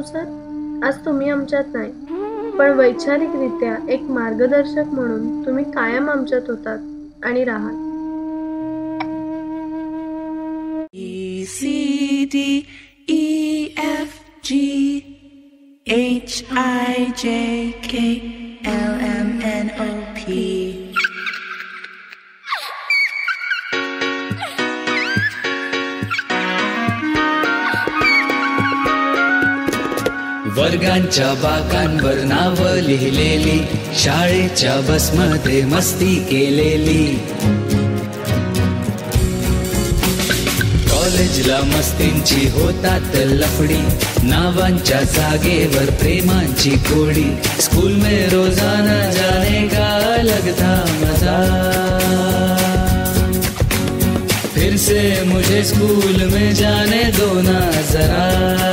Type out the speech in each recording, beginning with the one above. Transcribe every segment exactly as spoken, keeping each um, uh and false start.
काकू sir, आज तुम्ही आमच्यात नाही, पण वैचारिकरित्या एक मार्गदर्शक म्हणून तुम्ही कायम आमच्यात होतात आणि राहाल. E C D E F G H I J K L M N O P. वर्गांच्या बाकांवर नाव लिहिलेली, शाळेच्या बसमध्ये मस्ती केलेली, कॉलेजला मस्तींची होतात लफडी, नावांच्या जागेवर प्रेमांची कोडी, स्कूल में रोजाना जाने का अलग था मजा, फिर से मुझे स्कूल में जाने दो ना जरा.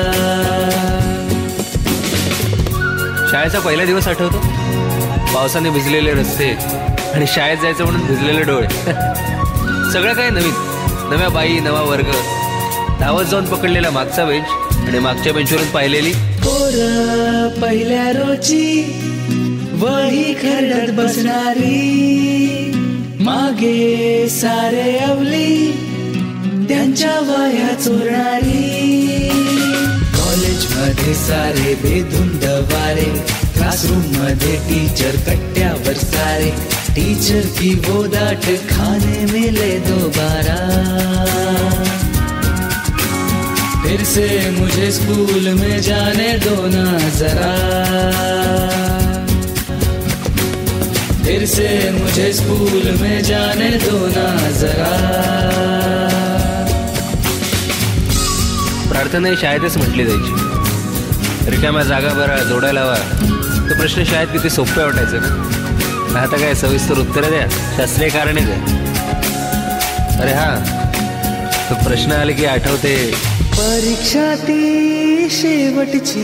शाळेचा पहिला दिवस आठवतो, पावसाने भिजलेले रस्ते आणि शाळेत जायचं म्हणून भिजलेले डोळे. सगळं काही नवीन, नव्या बाई, नवा वर्ग, धावत जाऊन पकडलेला मागचा बेंच आणि मागच्या बेंचवरून पाहिलेली पोरं पहिल्या रोजी वही खरडत बसणारी, मागे सारे अवली त्यांच्या वह्या चोरणारी, कॉलेज मध्ये सारे बेधुंद वारे, क्लासरूम मध्ये टीचर कट्ट्यावर सारे, टीचर की वो डांट खाने मिले दोबारा, फिर से मुझे स्कूल में जाने दो ना जरा, फिर से मुझे स्कूल में जाने दो ना जरा. प्रार्थना ही शाळेतच म्हटली जायची. रिकाम्या जागा बरा जोडायला हवा, तो प्रश्न शाळेत किती सोपे वाटायचं ना. आता काय सविस्तर उत्तरं द्या, शास्त्रीय कारणे द्या. अरे हा, तो प्रश्न आले की आठवते परीक्षा ती शेवटची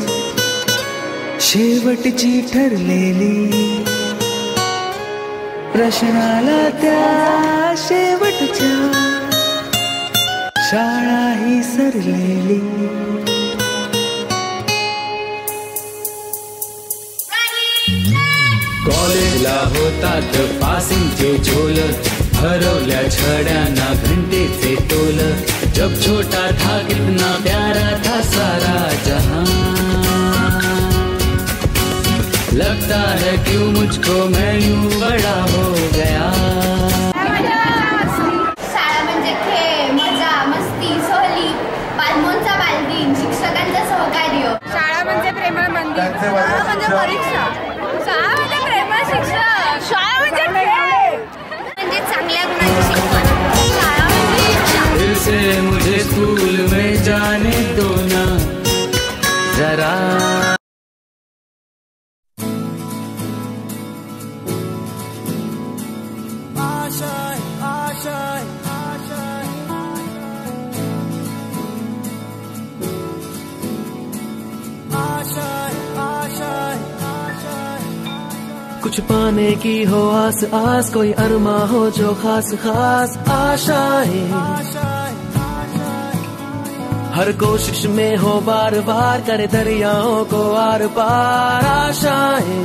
शेवटची ठरलेली, प्रश्नाला त्या शेवटच्या शाळा ही सरलेली. कॉलेजला होतात पासिंगचे झोल, हरवल्या छड्यांना घंटेचे टोल, जब छोटा था कितना प्यारा था सारा जहां, लगता है क्यों मुझको मैं यूं बड़ा हो गया. शाळा म्हणजे खेळ, मजा, मस्ती, सहली, बालमोहनचा बालदिन, शिक्षकांचं सहकार्य. शाळा म्हणजे प्रेमळ मंदिर, शाळा म्हणजे परीक्षा, शाळा म्हणजे प्रेमळ शिक्षक, शाळा म्हणजे खेळ, म्हणजे चांगल्या गुणांची शिकवण, शाळा म्हणजे इच्छा. फिर से मुझे स्कूल में जाने दो ना जरा. कुछ पाने की हो आस आस, कोई अरमा हो जो खास खास आशाएं, हर कोशिश में हो बार बार करे दरियाओं को आर पार आशाएं,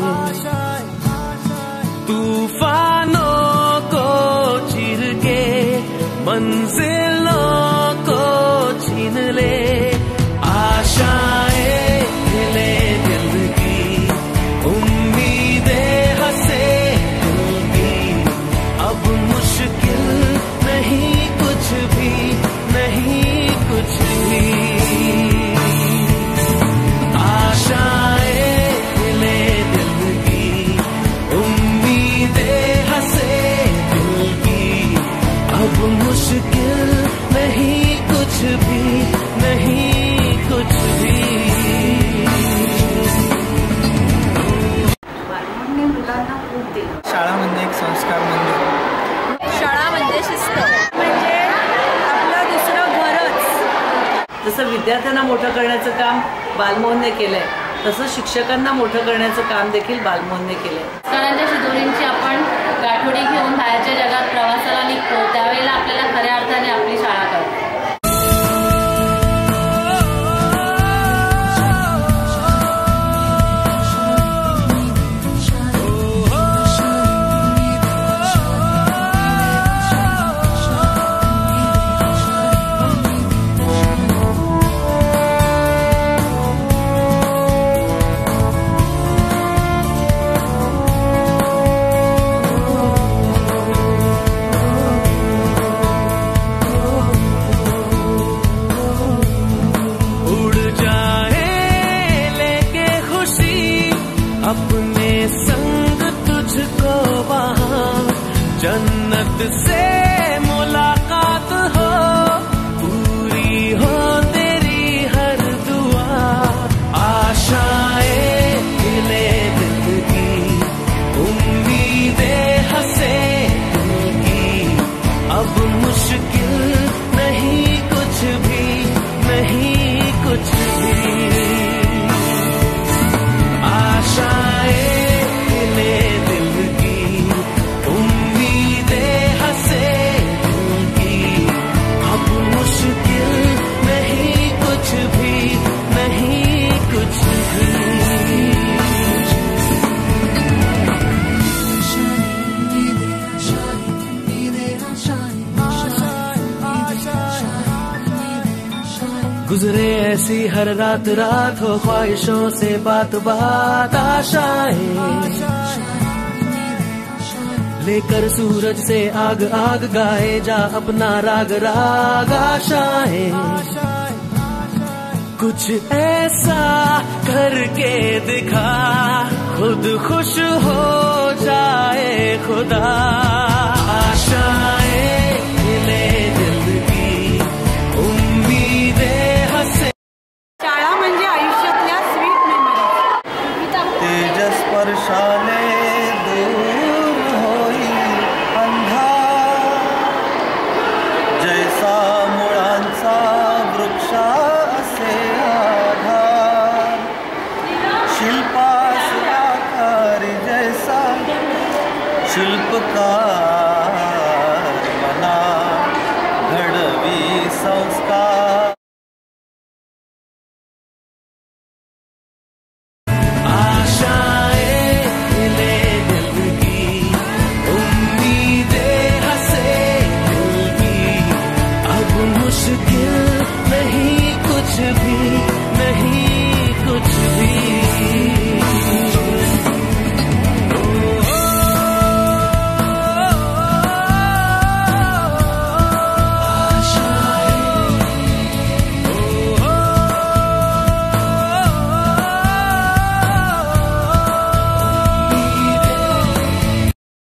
तूफानों को चीर के मंजिलों को छीन ले, आशाएं ले दिल की, उम्मीदें हंसे दिल की, अब मुश्किल नहीं कुछ भी, नहीं कुछ भी, आशाएं ले दिल की, उम्मीदें हंसे दिल की, अब मुश्किल नहीं कुछ भी, नहीं कुछ भी. शाळा म्हणजे एक संस्कार मंदिर, शाळा म्हणजे शिस्त, म्हणजे आपलं दुसरं घरच. जसं विद्यार्थ्यांना मोठं करण्याचं काम बालमोहनने केलंय, तसं शिक्षकांना मोठं करण्याचं काम देखील बालमोहनने केलंय. संस्कारांच्या शिदोरींची आपण गाठोडी घेऊन बाहेरच्या जगात प्रवासाला निघतो, त्यावेळेला आपल्याला खऱ्या अर्थाने आपली शाळा कळते. खुद से मुलाकात हो, पूरी हो तेरी हर दुआ। आशाएं खिले दिल की, उम्मीदें हंसे दिल की, अब मुश्किल नहीं कुछ भी, नहीं कुछ भी। आशाएं खिले दिल की, उम्मीदें हंसे दिल की, अब मुश्किल नहीं कुछ भी, नहीं कुछ भी। गुजरे ऐसी हर रात रात हो, ख्वाहिशों से बात बात। आशाएं लेकर सूरज से आग आग, गाए जा अपना राग राग। आशाएं कुछ ऐसा करके दिखा, खुद खुश हो जाए खुदा। आशाएं खिले दिल की, उम्मीदें हंसे। शाळा म्हणजे आयुष्यातल्या स्वीट मेमरीज. तेजस्पर्शाने दूर होई अंधार, जैसा मुळांचा वृक्ष असे आधार. शिल्पास आकारी जैसा शिल्पकार मना, घडवी संस्कार